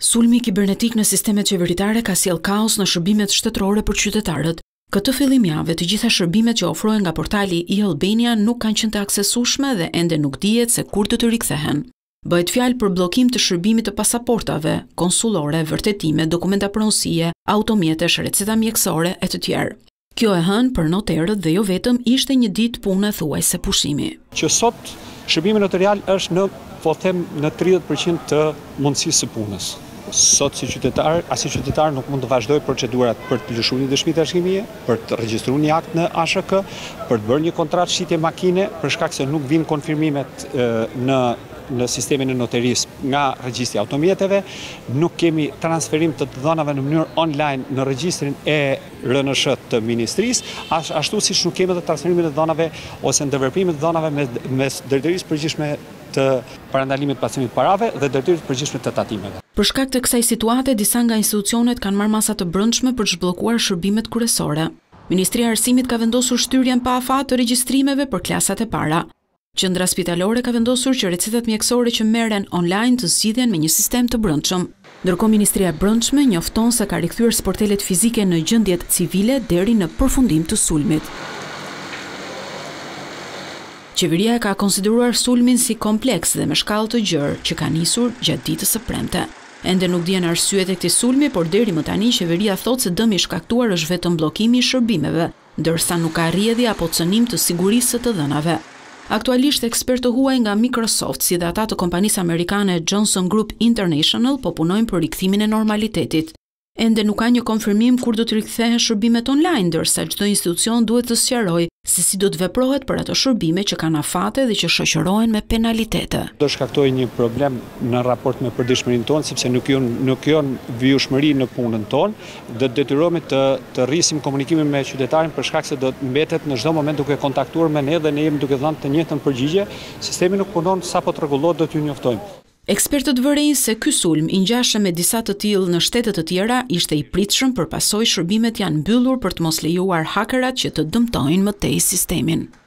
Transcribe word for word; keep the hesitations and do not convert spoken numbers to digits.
Sulmi kibernetik në sistemet qeveritare ka sjell kaos në shërbimet shtetërore për qytetarët. Këtë fillim jave, të gjitha shërbimet që ofrohen nga portali e-Albania nuk kanë qenë të aksesueshme dhe ende nuk dihet se kur do të rikthehen. Bëhet fjalë për bllokim të shërbimit të pasaportave, konsullore, vërtetime, dokumenta pronësie, automjetesh, receta mjekësore e të tjerë. Kjo e hënë për noterët dhe jo vetëm ishte një ditë pune thuajse pushimi. Që sot shërbimi notarial është në, po them, në tridhjetë përqind të mundësisë së punës. Sot si qytetar, as si qytetar nuk mund të vazhdoj procedurat për të lëshuar një dëshmi trashëgimie, për të regjistruar një akt në A S K, për të bërë një kontratë shitje makine, për shkak se nuk vijnë konfirmimet e, në në sistemin e noterisë nga regjistri automjeteve, nuk kemi transferim të të dhënave në mënyrë online në regjistrin e R N S të Ministrisë, ashtu siç nuk kemi të transferimin e dhënave ose ndërveprimin e dhënave me mes drejtorisë përgjithshme të parandalimit pasimit parave dhe drejtorisë përgjithshme të tatimeve. Për shkak të kësaj situate, disa nga institucionet kanë marrë masa të brendshme për të zhbllokuar shërbimet kryesore. Ministria e Arsimit ka vendosur shtyrjen pa afat të regjistrimeve për klasat e para. Qendra spitalore ka vendosur që recetat mjekësore që merren online të zgjidhen me një sistem të brendshëm. Ndërkohë Ministria e Brendshme njofton se ka rikthyer sportelet fizike në gjendjet civile deri në përfundim të sulmit. Qeveria ka konsideruar sulmin si kompleks dhe me shkallë të gjerë që ka nisur gjatë ditës së premte. Ende nuk dihen arsyet e këtij sulmi, por deri më tani qeveria thotë se dëmi i shkaktuar është vetëm bllokimi i shërbimeve, ndërsa nuk ka rrjedhje apo cënim të sigurisë së të dhënave. Aktualisht ekspertë huaj nga Microsoft si dhe ata të kompanisë amerikane Johnson Group International po punojnë për rikthimin e normalitetit. Ende nuk ka një konfirmim kur do të rikthehen shërbimet online, ndërsa çdo institucion duhet të sqarojë se si do të veprohet për ato shërbime që kanë afate dhe që shoqërohen me penalitete. Do shkaktojë një problem në raport me përditshmërinë tonë, sepse nuk jon nuk jon vijueshmëri në punën tonë, do detyrohemi të të rrisim komunikimin me qytetarin për shkak se do të mbetet në çdo moment duke kontaktuar me ne dhe ne jemi duke dhënë të njëjtën përgjigje. Sistemi nuk punon, sapo të rregullohet do t'ju njoftojmë. Ekspertët vërejnë se ky sulm i ngjashëm me disa të tillë në shtete të tjera ishte i pritshëm, përpasoj shërbimet janë mbyllur për të mos lejuar hakerat që të dëmtojnë më tej sistemin.